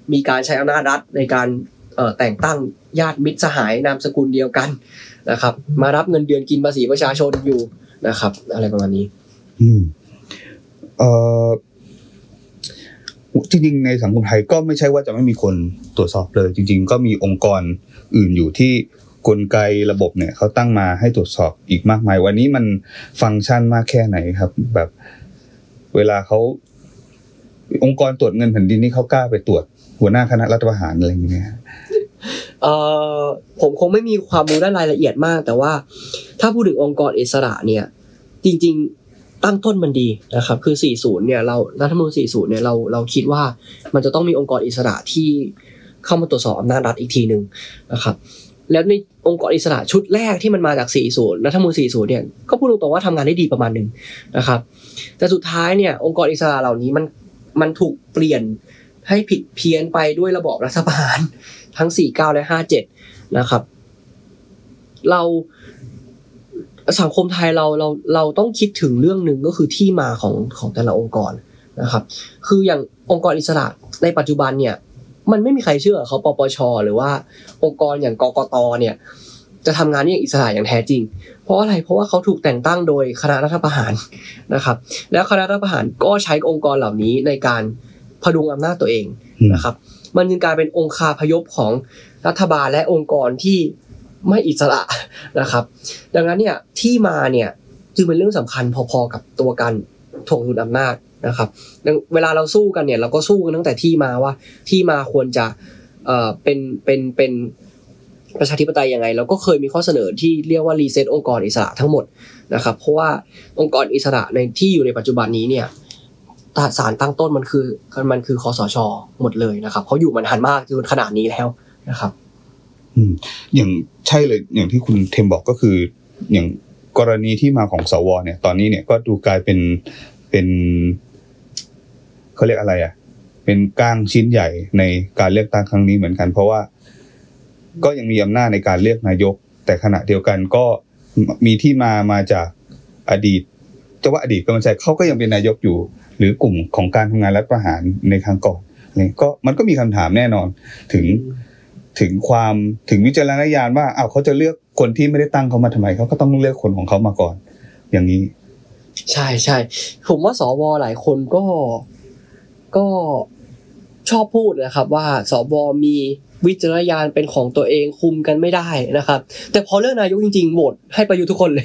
มีการใช้อำนาจรัฐในการเอ่อแต่งตั้งญาติมิตรสหายนามสกุลเดียวกันนะครับมารับเงินเดือนกินภาษีประชาชนอยู่นะครับอะไรประมาณนี้
อืมเอ่อจริงๆในสังคมไทยก็ไม่ใช่ว่าจะไม่มีคนตรวจสอบเลยจริงๆก็มีองค์กรอื่นอยู่ที่กลไกระบบเนี่ยเขาตั้งมาให้ตรวจสอบอีกมากมายวันนี้มันฟังก์ชันมากแค่ไหนครับแบบเวลาเขาองค์กรตรวจเงินแผ่นดินนี่เขากล้าไปตรวจหัวหน้าคณะรัฐประหารอะไรอย่างเงี้ย
เอ่อผมคงไม่มีความรู้ด้านรายละเอียดมากแต่ว่าถ้าพูดถึงองค์กรอิสระเนี่ยจริงๆตั้งต้นมันดีนะครับคือสี่สิบเนี่ยเรารัฐธรรมนูญสี่สิบเนี่ยเราเราคิดว่ามันจะต้องมีองค์กรอิสระที่เข้ามาตรวจสอบอำนาจรัฐอีกทีนึงนะครับแล้วในองค์กรอิสระชุดแรกที่มันมาจากสี่สิบรัฐธรรมนูญสี่สิบเนี่ยก็พูดตรงๆว่าทำงานได้ดีประมาณนึงนะครับแต่สุดท้ายเนี่ยองค์กรอิสระเหล่านี้มันมันถูกเปลี่ยนให้ผิดเพี้ยนไปด้วยระบอบรัฐประหารทั้งสี่สิบเก้าและห้าสิบเจ็ดนะครับเราสังคมไทยเราเราเราต้องคิดถึงเรื่องนึงก็คือที่มาของของแต่ละองค์กรนะครับคืออย่างองค์กรอิสระในปัจจุบันเนี่ยมันไม่มีใครเชื่อเขาปปช.หรือว่าองค์กรอย่างกกต.เนี่ยจะทำงานอย่างอิสระอย่างแท้จริงเพราะอะไรเพราะว่าเขาถูกแต่งตั้งโดยคณะรัฐประหารนะครับแล้วคณะรัฐประหารก็ใช้องค์กรเหล่านี้ในการพดุงอำนาจตัวเองนะครับมันจึงกลายเป็นองค์คาพยพของรัฐบาลและองค์กรที่ไม่อิสระนะครับดังนั้นเนี่ยที่มาเนี่ยจึงเป็นเรื่องสำคัญพอๆกับตัวการถ่วงดุลอำนาจนะครับเวลาเราสู้กันเนี่ยเราก็สู้กันตั้งแต่ที่มาว่าที่มาควรจะเอ่อเป็นเป็นเป็นประชาธิปไตยยังไงเราก็เคยมีข้อเสนอที่เรียกว่ารีเซ็ตองค์กรอิสระทั้งหมดนะครับเพราะว่าองค์กรอิสระในที่อยู่ในปัจจุบันนี้เนี่ยสารตั้งต้นมันคือมันคือคสช.หมดเลยนะครับเขาอยู่มานานมากจนขนาดนี้แล้วนะครับ
อืมอย่างใช่เลยอย่างที่คุณเทมบอกก็คืออย่างกรณีที่มาของสวเนี่ยตอนนี้เนี่ยก็ดูกลายเป็นเป็นเขาเรียกอะไรอ่ะเป็นก้างชิ้นใหญ่ในการเลือกตั้งครั้งนี้เหมือนกันเพราะว่าก็ยังมีอำนาจในการเลือกนายกแต่ขณะเดียวกันก็มีที่มามาจากอดีตจะว่าอดีตก็ไม่ใช่เขาก็ยังเป็นนายกอยู่หรือกลุ่มของการทำงานรัฐประหารในครั้งก่อนนี่ก็มันก็มีคำถามแน่นอนถึงถึงความถึงวิจารณญาณว่าอ้าวเขาจะเลือกคนที่ไม่ได้ตั้งเขามาทำไมเขาก็ต้องเลือกคนของเขามาก่อนอย่างนี้
ใช่ใช่ผมว่าสวหลายคนก็ก็ชอบพูดนะครับว่าสวมีวิจารณญาณเป็นของตัวเองคุมกันไม่ได้นะครับแต่พอเลือกนายกจริงๆโหวตให้ประยุทธ์ทุกคนเลย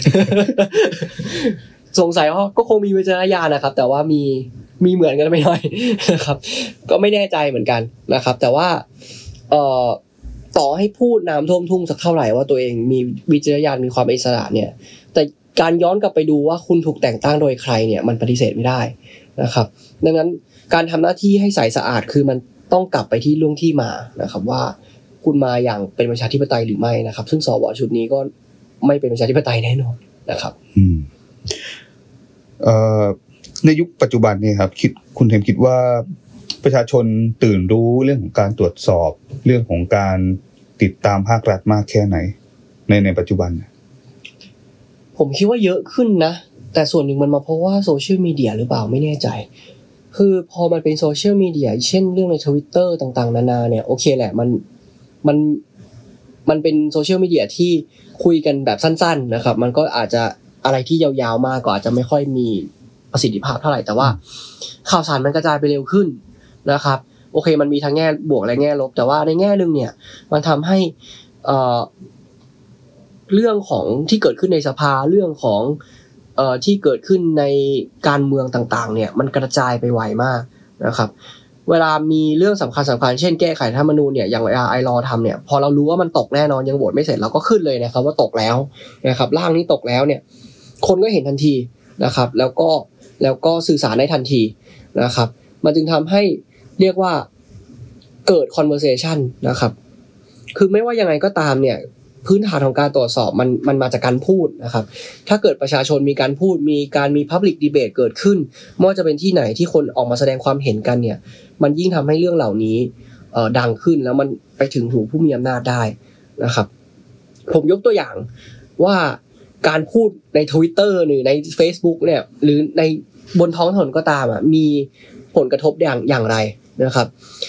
สงสัยว่าก็คงมีวิจารณญาณนะครับแต่ว่ามีมีเหมือนกันไม่น้อยนะครับก็ไม่แน่ใจเหมือนกันนะครับแต่ว่าเอ่อต่อให้พูดน้ำท่วมทุ่งสักเท่าไหร่ว่าตัวเองมีวิจารณญาณมีความอิสระเนี่ยแต่การย้อนกลับไปดูว่าคุณถูกแต่งตั้งโดยใครเนี่ยมันปฏิเสธไม่ได้นะครับดังนั้นการทำหน้าที่ให้ใสสะอาดคือมันต้องกลับไปที่เรื่องที่มานะครับว่าคุณมาอย่างเป็นประชาธิปไตยหรือไม่นะครับซึ่งสวชุดนี้ก็ไม่เป็นประชาธิปไตยแน่นอนนะครับ
อืมเอ่อในยุคปัจจุบันนี่ครับคิดคุณเทมคิดว่าประชาชนตื่นรู้เรื่องของการตรวจสอบเรื่องของการติดตามภาครัฐมากแค่ไหนในในปัจจุบัน
ผมคิดว่าเยอะขึ้นนะแต่ส่วนหนึ่งมันมาเพราะว่าโซเชียลมีเดียหรือเปล่าไม่แน่ใจคือพอมันเป็นโซเชียลมีเดียเช่นเรื่องใน Twitter ต่างๆนานาเนี่ยโอเคแหละมันมันมันเป็นโซเชียลมีเดียที่คุยกันแบบสั้นๆนะครับมันก็อาจจะอะไรที่ยาวๆมากก็อาจจะไม่ค่อยมีประสิทธิภาพเท่าไหร่แต่ว่าข่าวสารมันกระจายไปเร็วขึ้นนะครับโอเคมันมีทั้งแง่บวกและแง่ลบแต่ว่าในแง่นึงเนี่ยมันทำให้เอ่อเรื่องของที่เกิดขึ้นในสภาเรื่องของเอ่อที่เกิดขึ้นในการเมืองต่างๆเนี่ยมันกระจายไปไวมากนะครับเวลามีเรื่องสำคัญสำคัญเช่นแก้ไขรัฐธรรมนูญเนี่ยอย่างไอรอทำเนี่ยพอเรารู้ว่ามันตกแน่นอนยังโหวตไม่เสร็จเราก็ขึ้นเลยนะครับว่าตกแล้วนะครับร่างนี้ตกแล้วเนี่ยคนก็เห็นทันทีนะครับแล้วก็แล้วก็สื่อสารได้ทันทีนะครับมันจึงทำให้เรียกว่าเกิด conversation นะครับคือไม่ว่ายังไงก็ตามเนี่ยพื้นฐานของการตรวจสอบมันมันมาจากการพูดนะครับถ้าเกิดประชาชนมีการพูดมีการมี public debate เกิดขึ้นไม่ว่าจะเป็นที่ไหนที่คนออกมาแสดงความเห็นกันเนี่ยมันยิ่งทำให้เรื่องเหล่านี้เอ่อดังขึ้นแล้วมันไปถึงหูผู้มีอำนาจได้นะครับผมยกตัวอย่างว่าการพูดใน Twitter หรือใน Facebook เนี่ยหรือในบนท้องถนนก็ตามอ่ะมีผลกระทบอย่างอย่างไรนะครับ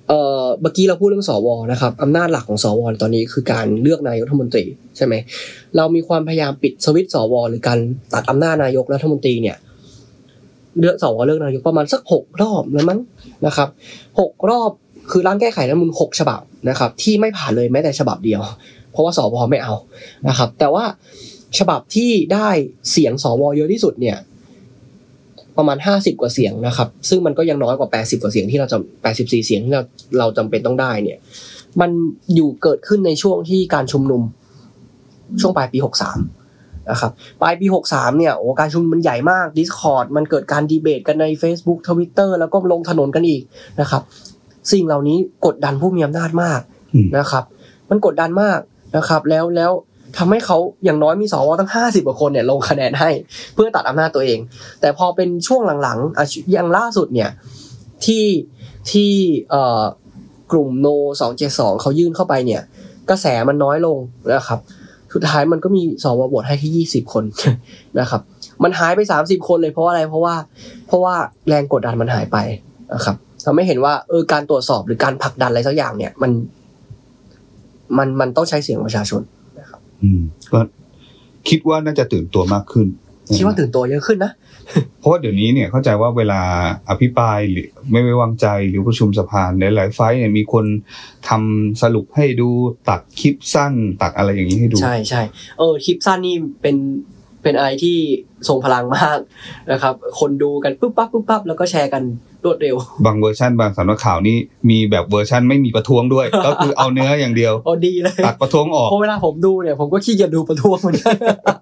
เอ่อเมื่อกี้เราพูดเรื่องสวนะครับอำนาจหลักของสวตอนนี้คือการเลือกนายกรัฐมนตรีใช่ไหมเรามีความพยายามปิดสวิตช์สวหรือการตัดอำนาจนายกรัฐมนตรีเนี่ยเลือกสวเลือกนายกประมาณสักหกรอบแล้วมั้งนะครับหกรอบคือร่างแก้ไขรัฐธรรมนูญหกฉบับนะครับที่ไม่ผ่านเลยแม้แต่ฉบับเดียวเพราะว่าสวไม่เอานะครับแต่ว่าฉบับที่ได้เสียงสวเยอะที่สุดเนี่ยประมาณห้าสิบกว่าเสียงนะครับซึ่งมันก็ยังน้อยกว่าแปดสิบกว่าเสียงที่เราจะแปดสิบสี่เสียงที่เราเราจำเป็นต้องได้เนี่ยมันอยู่เกิดขึ้นในช่วงที่การชุมนุมช่วงปลายปีหกสามนะครับปลายปีหกสามเนี่ยโอ้การชุมนุมมันใหญ่มาก Discord มันเกิดการดีเบตกันใน Facebook Twitter แล้วก็ลงถนนกันอีกนะครับสิ่งเหล่านี้กดดันผู้มีอำนาจมากนะครับมันกดดันมากนะครับแล้วแล้วทำให้เขาอย่างน้อยมีสวตั้งห้าสิบกว่าคนเนี่ยลงคะแนนให้เพื่อตัดอำนาจตัวเองแต่พอเป็นช่วงหลังๆอ่ะอย่างล่าสุดเนี่ยที่ที่เอ่อกลุ่มโนสองเจ็ดสองเขายื่นเข้าไปเนี่ยกระแสมันน้อยลงนะครับสุดท้ายมันก็มีสวโหวตให้แค่ยี่สิบคนนะครับมันหายไปสามสิบคนเลยเพราะอะไรเพราะว่าเพราะว่าแรงกดดันมันหายไปนะครับทำให้เห็นว่าเออการตรวจสอบหรือการผลักดันอะไรสักอย่างเนี่ยมันมันมันต้องใช้เสียงประชาชนนะครับ
อืมก็คิดว่าน่าจะตื่นตัวมากขึ้น
คิดว่าตื่นตัวเยอะขึ้นนะ
เพราะว่าเดี๋ยวนี้เนี่ยเข้าใจว่าเวลาอภิปรายหรือไม่ไว้วางใจหรือประชุมสภาในหลายไฟล์เนี่ยมีคนทำสรุปให้ดูตัดคลิปสั้นตัดอะไรอย่างนี้ให้ดู
ใช่ใช่เออคลิปสั้นนี่เป็นเป็นอะไรที่ทรงพลังมากนะครับคนดูกันปุ๊บปั๊บปุ๊บปั๊บแล้วก็แชร์กันรวดเร็ว
บางเวอร์ชันบางสำนักข่าวนี่มีแบบเวอร์ชันไม่มีประท้วงด้วย ก็คือเอาเนื้ออย่างเดียว
โอ้ดีเลย
ตัดประท้วงออก
เพราะเวลาผมดูเนี่ยผมก็ขี้เกียจดูประท้วงเหมือนกัน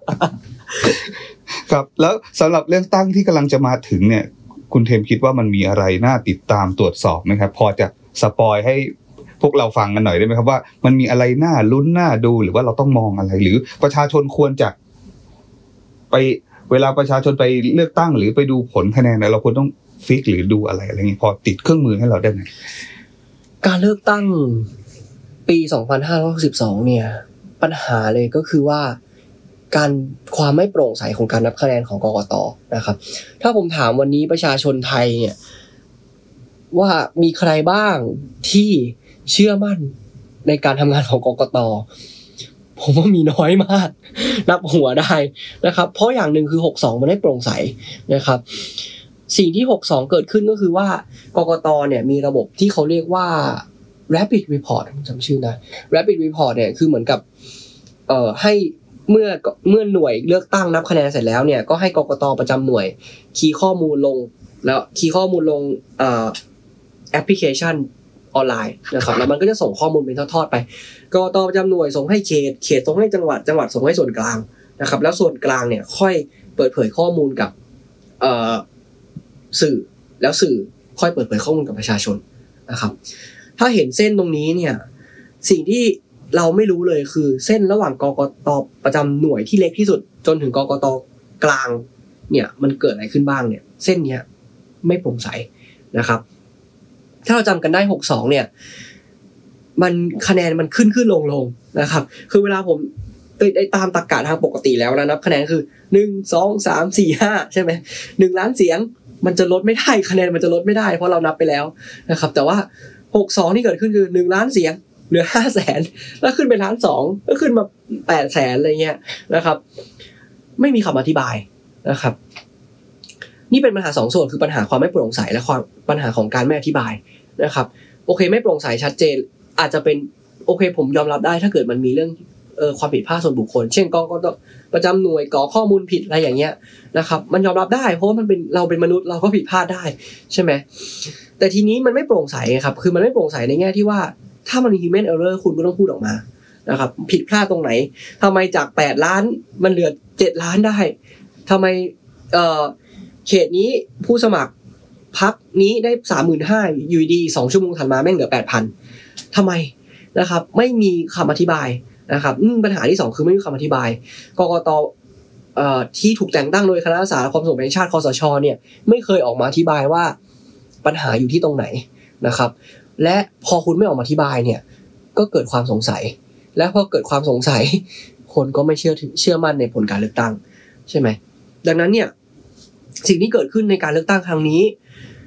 ครับแล้วสำหรับเรื่องตั้งที่กำลังจะมาถึงเนี่ยคุณเทมคิดว่ามันมีอะไรน่าติดตามตรวจสอบไหมครับพอจะสปอยให้พวกเราฟังกันหน่อยได้ไหมครับว่ามันมีอะไรน่าลุ้นน่าดูหรือว่าเราต้องมองอะไรหรือประชาชนควรจะไปเวลาประชาชนไปเลือกตั้งหรือไปดูผลคะแนนเราควรต้องฟิกหรือดูอะไรอะไรเงี้ยพอติดเครื่องมือให้เราได้ไหม
การเลือกตั้งปีสองพันห้าร้อยหกสิบสองเนี่ยปัญหาเลยก็คือว่าการความไม่โปร่งใสของการนับคะแนนของกกต.นะครับถ้าผมถามวันนี้ประชาชนไทยเนี่ยว่ามีใครบ้างที่เชื่อมั่นในการทำงานของกกต.ผมว่ามีน้อยมากนับหัวได้นะครับเพราะอย่างหนึ่งคือหกสิบสองมันไม่โปร่งใสนะครับสิ่งที่หกสิบสองเกิดขึ้นก็คือว่ากกต.เนี่ยมีระบบที่เขาเรียกว่า Rapid Report ผมจำชื่อนะ Rapid Report เนี่ยคือเหมือนกับเอ่อให้เมื่อเมื่อหน่วยเลือกตั้งนับคะแนนเสร็จแล้วเนี่ยก็ให้กกต.ประจำหน่วยคีย์ข้อมูลลงแล้วคีย์ข้อมูลลงเอ่อแอปพลิเคชันออนไลน์นะครับแล้วมันก็จะส่งข้อมูลเป็นทอดๆไปกกต.ประจำหน่วยส่งให้เขตเขตส่งให้จังหวัดจังหวัดส่งให้ส่วนกลางนะครับแล้วส่วนกลางเนี่ยค่อยเปิดเผยข้อมูลกับเอ่อสื่อแล้วสื่อค่อยเปิดเผยข้อมูลกับประชาชนนะครับถ้าเห็นเส้นตรงนี้เนี่ยสิ่งที่เราไม่รู้เลยคือเส้นระหว่างกกต.ประจำหน่วยที่เล็กที่สุดจนถึงกกต.กลางเนี่ยมันเกิดอะไรขึ้นบ้างเนี่ยเส้นเนี้ยไม่โปร่งใสนะครับถ้าเราจำกันได้หกสิบสองเนี่ยมันคะแนนมันขึ้นขึ้นลงลงนะครับคือเวลาผมได้ตามตรรกะทางปกติแล้วนับคะแนนคือหนึ่ง สอง สาม สี่ ห้าใช่ไหมหนึ่งล้านเสียงมันจะลดไม่ได้คะแนนมันจะลดไม่ได้เพราะเรานับไปแล้วนะครับแต่ว่าหกสิบสองที่เกิดขึ้นคือหนึ่งล้านเสียงเหลือ ห้าแสน แล้วขึ้นไปล้านสองก็ขึ้นมา แปดแสนอะไรเงี้ยนะครับไม่มีคำอธิบายนะครับนี่เป็นปัญหาสองส่วนคือปัญหาความไม่โปร่งใสและความปัญหาของการไม่อธิบายนะครับโอเคไม่โปร่งใสชัดเจนอาจจะเป็นโอเคผมยอมรับได้ถ้าเกิดมันมีเรื่องเอ่อความผิดพลาดส่วนบุคคลเช่นกกต.ประจำหน่วยกรอกข้อมูลผิดอะไรอย่างเงี้ยนะครับมันยอมรับได้เพราะว่ามันเป็นเราเป็นมนุษย์เราก็ผิดพลาดได้ใช่ไหมแต่ทีนี้มันไม่โปร่งใสครับคือมันไม่โปร่งใสในแง่ที่ว่าถ้ามันมี human error คุณก็ต้องพูดออกมานะครับผิดพลาดตรงไหนทำไมจากแปดล้านมันเหลือเจ็ดล้านได้ทำไมเอ่อเขตนี้ผู้สมัครพรรคนี้ได้ สามหมื่นห้าพัน อยู่ดีสองชั่วโมงถัดมาแม่งเหลือ แปดพัน ทำไมนะครับไม่มีคำอธิบายนะครับปัญหาที่สองคือไม่มีคำอธิบายกกต.เอ่อที่ถูกแต่งตั้งโดยคณะรักษาความสงบแห่งชาติคสช.เนี่ยไม่เคยออกมาอธิบายว่าปัญหาอยู่ที่ตรงไหนนะครับและพอคุณไม่ออกมาอธิบายเนี่ยก็เกิดความสงสัยและพอเกิดความสงสัยคนก็ไม่เชื่อเชื่อมั่นในผลการเลือกตั้งใช่ไหมดังนั้นเนี่ยสิ่งที่เกิดขึ้นในการเลือกตั้งครั้งนี้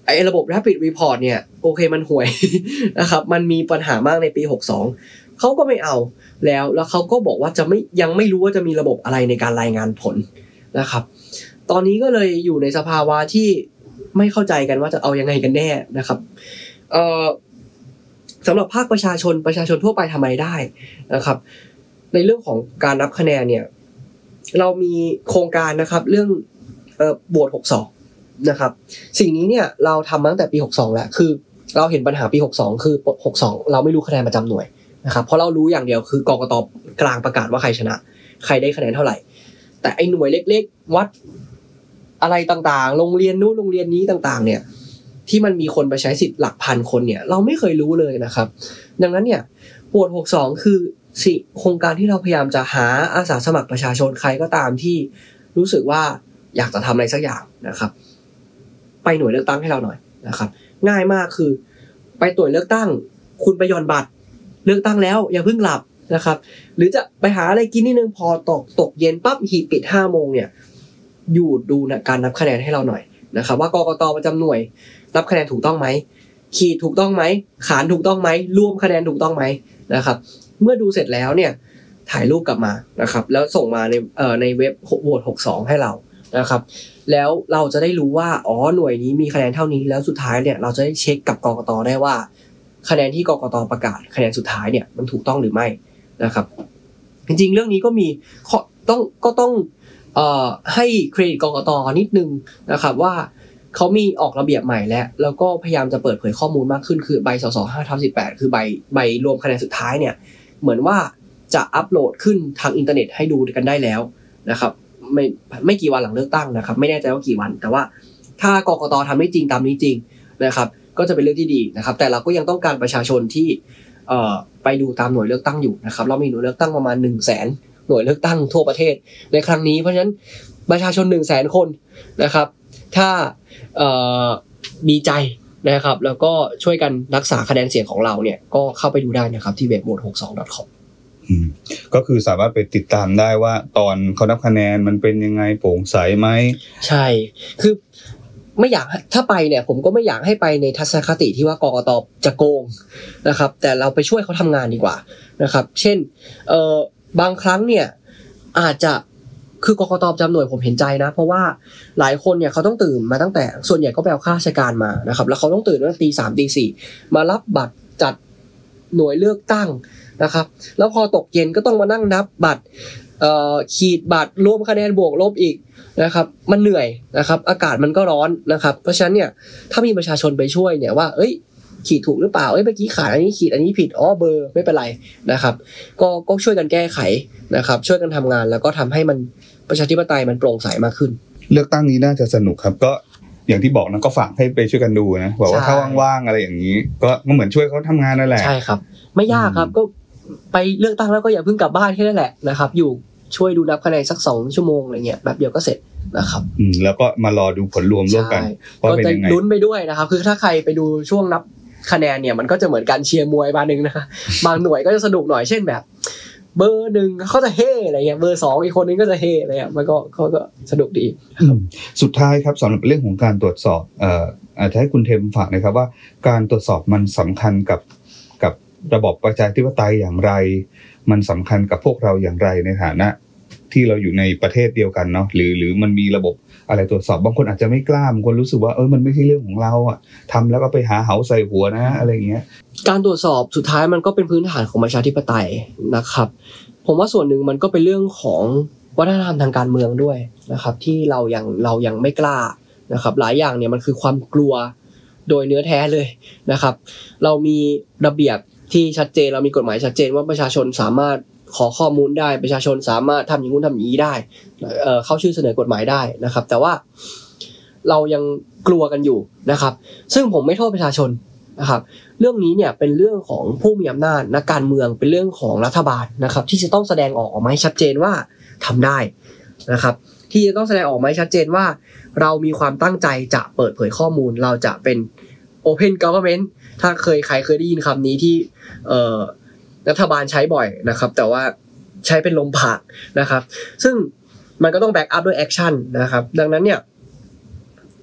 ไอ้ระบบ Rapid Report เนี่ยโอเคมันห่วย นะครับมันมีปัญหามากในปีหกสิบสองเขาก็ไม่เอาแล้วแล้วเขาก็บอกว่าจะไม่ยังไม่รู้ว่าจะมีระบบอะไรในการรายงานผลนะครับตอนนี้ก็เลยอยู่ในสภาวะที่ไม่เข้าใจกันว่าจะเอายังไงกันแน่นะครับเอ่อสำหรับภาคประชาชนประชาชนทั่วไปทำไมได้นะครับในเรื่องของการนับคะแนนเนี่ยเรามีโครงการนะครับเรื่องเอ่อโหวตหกสิบสองนะครับสิ่งนี้เนี่ยเราทำมาตั้งแต่ปีหกสิบสองแล้วคือเราเห็นปัญหาปีหกสิบสองคือหกสิบสองเราไม่รู้คะแนนประจำหน่วยนะครับเพราะเรารู้อย่างเดียวคือกกต.กลางประกาศว่าใครชนะใครได้คะแนนเท่าไหร่แต่ไอ้หน่วยเล็กๆวัดอะไรต่างๆโรงเรียนนู้นโรงเรียนนี้ต่างๆเนี่ยที่มันมีคนไปใช้สิทธิ์หลักพันคนเนี่ยเราไม่เคยรู้เลยนะครับดังนั้นเนี่ยโหวตหกสิบสองคือสิโครงการที่เราพยายามจะหาอาสาสมัครประชาชนใครก็ตามที่รู้สึกว่าอยากจะทำอะไรสักอย่างนะครับไปหน่วยเลือกตั้งให้เราหน่อยนะครับง่ายมากคือไปตรวจเลือกตั้งคุณไปหย่อนบัตรเลือกตั้งแล้วอย่าเพิ่งหลับนะครับหรือจะไปหาอะไรกินนิดนึงพอตกตกเย็นปั๊บหีบปิดห้าโมงเนี่ยอยู่ดูนะการนับคะแนนให้เราหน่อยนะครับว่ากกตประจำหน่วยนับคะแนนถูกต้องไหมขีดถูกต้องไหมขานถูกต้องไหมรวมคะแนนถูกต้องไหมนะครับเมื่อดูเสร็จแล้วเนี่ยถ่ายรูปกลับมานะครับแล้วส่งมาในเอ่อในเว็บโหวตหกสิบสองให้เรานะครับแล้วเราจะได้รู้ว่าอ๋อหน่วยนี้มีคะแนนเท่านี้แล้วสุดท้ายเนี่ยเราจะได้เช็คกับกกตได้ว่าคะแนนที่กกตประกาศคะแนนสุดท้ายเนี่ยมันถูกต้องหรือไม่นะครับจริงๆเรื่องนี้ก็มีต้องก็ต้องเอ่อให้เครดิตกกตนิดนึงนะครับว่าเขามีออกระเบียบใหม่แล้วแล้วก็พยายามจะเปิดเผยข้อมูลมากขึ้นคือใบสส ห้าทับสิบแปด คือใบใบรวมคะแนนสุดท้ายเนี่ยเหมือนว่าจะอัปโหลดขึ้นทางอินเทอร์เน็ตให้ดูกันได้แล้วนะครับไม่ไม่กี่วันหลังเลือกตั้งนะครับไม่แน่ใจว่ากี่วันแต่ว่าถ้ากกตทำได้จริงตามนี้จริงนะครับก็จะเป็นเรื่องที่ดีนะครับแต่เราก็ยังต้องการประชาชนที่เอ่อไปดูตามหน่วยเลือกตั้งอยู่นะครับเรามีหน่วยเลือกตั้งประมาณ หนึ่งแสน หน่วยเลือกตั้งทั่วประเทศในครั้งนี้เพราะฉะนั้นประชาชน หนึ่งแสน คนนะครับถ้าเอ่อมีใจนะครับแล้วก็ช่วยกันรักษาคะแนนเสียงของเราเนี่ยก็เข้าไปดูได้นะครับที่เว็บ โหวตหกสิบสอง ดอท คอม
อืมก็คือสามารถไปติดตามได้ว่าตอนเขานับคะแนนมันเป็นยังไงโปร่งใสไหม
ใช่คือไม่อยากถ้าไปเนี่ยผมก็ไม่อยากให้ไปในทัศนคติที่ว่ากกตจะโกงนะครับแต่เราไปช่วยเขาทำงานดีกว่านะครับเช่นเอ่อบางครั้งเนี่ยอาจจะคือกกตประจำหน่วยผมเห็นใจนะเพราะว่าหลายคนเนี่ยเขาต้องตื่นมาตั้งแต่ส่วนใหญ่ก็ไปเอาข้าราชการมานะครับแล้วเขาต้องตื่นตั้งแต่ตีสามตีสี่มารับบัตรจัดหน่วยเลือกตั้งนะครับแล้วพอตกเย็นก็ต้องมานั่งนับบัตรเอ่อขีดบัตรรวมคะแนนบวกลบอีกนะครับมันเหนื่อยนะครับอากาศมันก็ร้อนนะครับเพราะฉะนั้นเนี่ยถ้ามีประชาชนไปช่วยเนี่ยว่าเอ้ยขีดถูกหรือเปล่าเอ้ยเมื่อกี้ขาดอันนี้ขีดอันนี้ผิดอ๋อเบอร์ไม่เป็นไรนะครับก็ก็ช่วยกันแก้ไขนะครับช่วยกันทำงานแล้วก็ทำให้มันประชาธิปไตยมันโปร่งใสมากขึ้น
เลือกตั้งนี้น่าจะสนุกครับก็อย่างที่บอกนะก็ฝากให้ไปช่วยกันดูนะบอกว่าถ้าว่างๆอะไรอย่างนี้ก็เหมือนช่วยเขาทำงานนั่นแหละ
ใช่ครับไม่ยากครับก็ไปเลือกตั้งแล้วก็อย่าเพิ่งกลับบ้านแค่นั้นแหละนะครับอยู่ช่วยดูนับคะแนนสักสองชั่วโมงอะไรเงี้ยแบบเดียวก็เสร็จนะครับ
อืมแล้วก็มารอดูผลรวมร่วมกัน
ว่าเป็นยังไงลุ้นไปด้วยนะครับคือถ้าใครไปดูช่วงนับคะแนนเนี่ยมันก็จะเหมือนการเชียร์มวยบางนึงนะคะบางหน่วยก็จะสนุกหน่อยเช่นแบบเบอร์หนึ่งเขาจะเฮ่อะไรเงี้ยเบอร์สองอีกคนนึงก็จะเฮ่อะไรเงี้ยมันก็เขาก็สนุกดี
สุดท้ายครับสำหรับเรื่องของการตรวจสอบเอ่ออาจจะให้คุณเทมฝากนะครับว่าการตรวจสอบมันสำคัญกับกับระบบประชาธิปไตยอย่างไรมันสำคัญกับพวกเราอย่างไรในฐานะที่เราอยู่ในประเทศเดียวกันเนาะหรือหรือมันมีระบบอะไรตรวจสอบบางคนอาจจะไม่กล้าบางคนรู้สึกว่าเออมันไม่ใช่เรื่องของเราอ่ะทำแล้วก็ไปหาเหาใส่หัวนะอะไรเงี้ย
การตรวจสอบสุดท้ายมันก็เป็นพื้นฐานของประชาธิปไตยนะครับผมว่าส่วนหนึ่งมันก็เป็นเรื่องของวัฒนธรรมทางการเมืองด้วยนะครับที่เรายังเรายังไม่กล้านะครับหลายอย่างเนี่ยมันคือความกลัวโดยเนื้อแท้เลยนะครับเรามีระเบียบที่ชัดเจนเรามีกฎหมายชัดเจนว่าประชาชนสามารถขอข้อมูลได้ประชาชนสามารถทำอย่างนู้นทำอย่างนี้ได้เอ่อเข้าชื่อเสนอกฎหมายได้นะครับแต่ว่าเรายังกลัวกันอยู่นะครับซึ่งผมไม่โทษประชาชนนะครับเรื่องนี้เนี่ยเป็นเรื่องของผู้มีอำนาจนักการเมืองเป็นเรื่องของรัฐบาลนะครับที่จะต้องแสดงออกออกมาให้ชัดเจนว่าทำได้นะครับที่จะต้องแสดงออกมาให้ชัดเจนว่าเรามีความตั้งใจจะเปิดเผยข้อมูลเราจะเป็น Open Government ถ้าเคยใครเคยได้ยินคำนี้ที่เอ่อรัฐบาลใช้บ่อยนะครับแต่ว่าใช้เป็นลมปากนะครับซึ่งมันก็ต้องแบ็กอัพด้วยแอคชั่นนะครับดังนั้นเนี่ย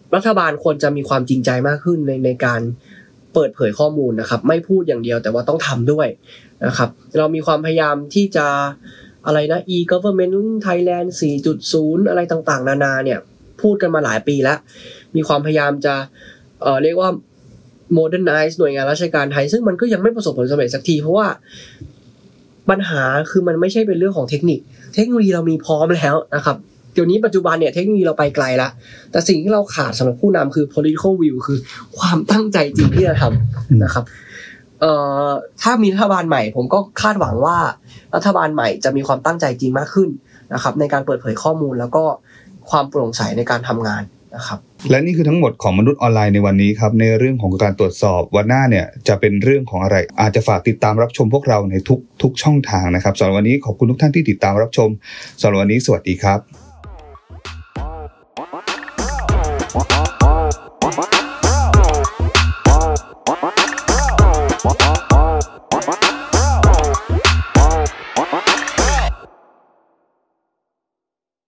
รัฐบาลควรจะมีความจริงใจมากขึ้นในในการเปิดเผยข้อมูลนะครับไม่พูดอย่างเดียวแต่ว่าต้องทำด้วยนะครับเรามีความพยายามที่จะอะไรนะ e-government Thailand สี่จุดศูนย์ อะไรต่างๆนานาเนี่ยพูดกันมาหลายปีแล้วมีความพยายามจะเอ่อเรียกว่า modernize หน่วยงานราชการไทยซึ่งมันก็ยังไม่ประสบผลสำเร็จสักทีเพราะว่าปัญหาคือมันไม่ใช่เป็นเรื่องของเทคนิคเทคโนโลยีเรามีพร้อมแล้วนะครับเดี๋ยวนี้ปัจจุบันเนี่ยเทคโนโลยีเราไปไกลแล้วแต่สิ่งที่เราขาดสำหรับผู้นำคือ political will คือความตั้งใจจริงที่จะทำนะครับเอ่อถ้ามีรัฐบาลใหม่ผมก็คาดหวังว่ารัฐบาลใหม่จะมีความตั้งใจจริงมากขึ้นนะครับในการเปิดเผยข้อมูลแล้วก็ความโปร่งใสในการทำงานนะครับ
และนี่คือทั้งหมดของมนุษย์ออนไลน์ในวันนี้ครับในเรื่องของการตรวจสอบวันหน้าเนี่ยจะเป็นเรื่องของอะไรอาจจะฝากติดตามรับชมพวกเราในทุกทุกช่องทางนะครับสำหรับวันนี้ขอบคุณทุกท่านที่ติดตามรับชมสำหรับวันนี้สวัสดีครับ